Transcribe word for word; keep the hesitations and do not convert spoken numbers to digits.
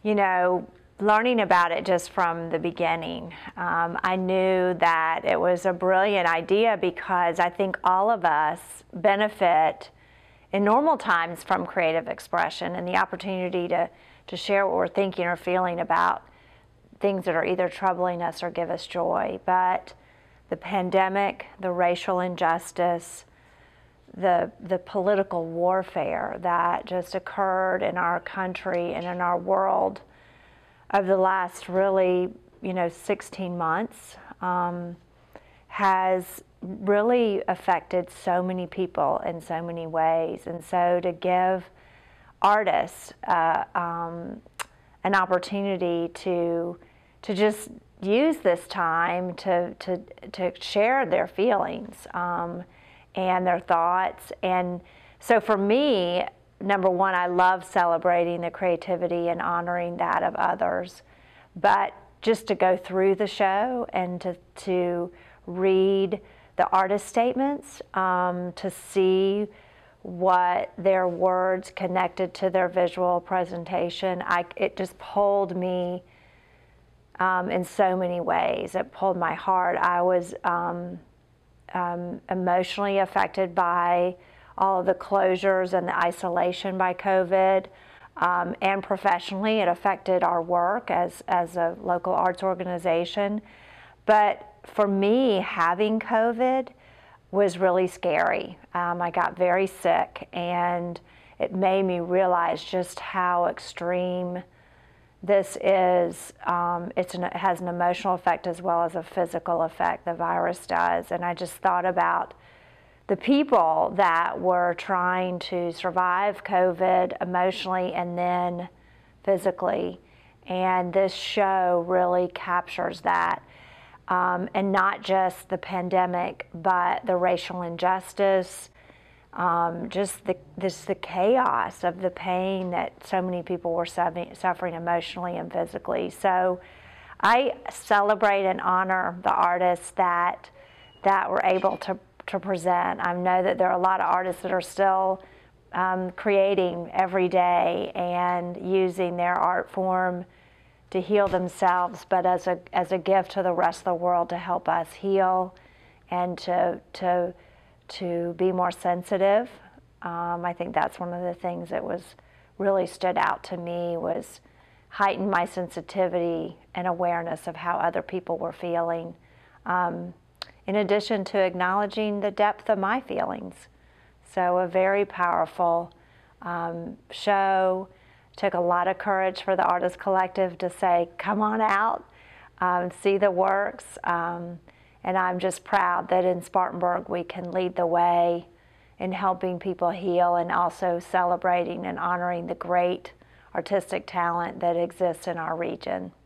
you know, learning about it just from the beginning, um, I knew that it was a brilliant idea because I think all of us benefit in normal times from creative expression and the opportunity to, to share what we're thinking or feeling about things that are either troubling us or give us joy. But the pandemic, the racial injustice, the, the political warfare that just occurred in our country and in our world over the last really, you know, sixteen months um, has really affected so many people in so many ways. And so to give artists uh, um, an opportunity to to just use this time to to to share their feelings um, and their thoughts. And so for me, number one, I love celebrating the creativity and honoring that of others. But just to go through the show and to to read the artist statements, um, to see what their words connected to their visual presentation, I, it just pulled me um, in so many ways. It pulled my heart. I was um, um, emotionally affected by all of the closures and the isolation by COVID, um, and professionally it affected our work as, as a local arts organization. But for me, having COVID was really scary. Um, I got very sick, and it made me realize just how extreme this is. Um, it's an, it has an emotional effect as well as a physical effect, the virus does. And I just thought about the people that were trying to survive COVID emotionally and then physically. And this show really captures that. Um, and not just the pandemic, but the racial injustice, um, just the, this, the chaos of the pain that so many people were suffering, suffering emotionally and physically. So I celebrate and honor the artists that, that were able to, to present. I know that there are a lot of artists that are still um, creating every day and using their art form to heal themselves, but as a as a gift to the rest of the world to help us heal and to to to be more sensitive. Um, I think that's one of the things that was really stood out to me, was heighten my sensitivity and awareness of how other people were feeling, um, in addition to acknowledging the depth of my feelings. So a very powerful um, show. Took a lot of courage for the Artist Collective to say, come on out, um, see the works. Um, and I'm just proud that in Spartanburg we can lead the way in helping people heal and also celebrating and honoring the great artistic talent that exists in our region.